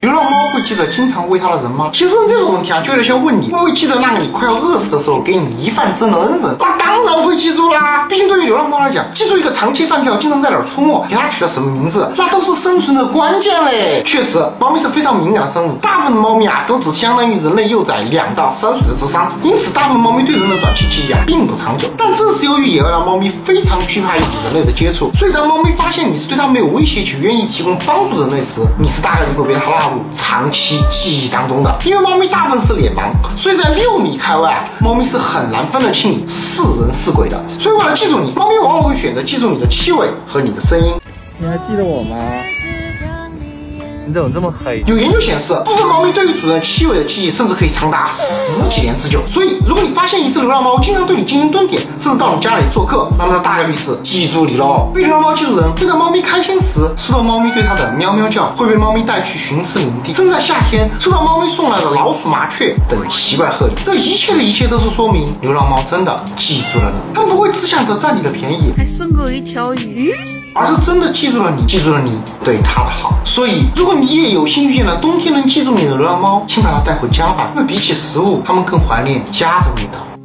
流浪猫会记得经常喂它的人吗？其实问这种问题啊，就有点像问你会不会记得那个你快要饿死的时候给你一饭蒸的恩人？那当然会记住啦。毕竟对于流浪猫来讲，记住一个长期饭票、经常在哪儿出没，给它取了什么名字，那都是生存的关键嘞。确实，猫咪是非常敏感的生物，大部分的猫咪啊都只相当于人类幼崽2到3岁的智商，因此大部分猫咪对人的短期记忆啊并不长久。但正是由于野外的猫咪非常惧怕与人类的接触，所以当猫咪发现你是对它没有威胁且愿意提供帮助的人类时，你是大概率会被它纳入长期记忆当中的。因为猫咪大部分是脸盲，所以在6米开外啊，猫咪是很难分得清你是人是鬼的。所以为了记住你，猫咪往往会选择记住你的气味和你的声音。 你还记得我吗？你怎么这么黑？ 有研究显示，部分猫咪对于主人气味的记忆甚至可以长达10几年之久。所以，如果你发现一只流浪猫经常对你进行蹲点，甚至到你家里做客，那么它大概率是记住你喽。被流浪猫记住人，会在猫咪开心时收到猫咪对它的喵喵叫，会被猫咪带去巡视领地，甚至在夏天收到猫咪送来的老鼠、麻雀等奇怪贺礼。这一切的一切都是说明流浪猫真的记住了你，它们不会只想着占你的便宜， 还送给我一条鱼。 而是真的记住了你，记住了你对它的好。所以，如果你也有幸遇见了冬天能记住你的流浪猫，请把它带回家吧，因为比起食物，它们更怀念家的味道。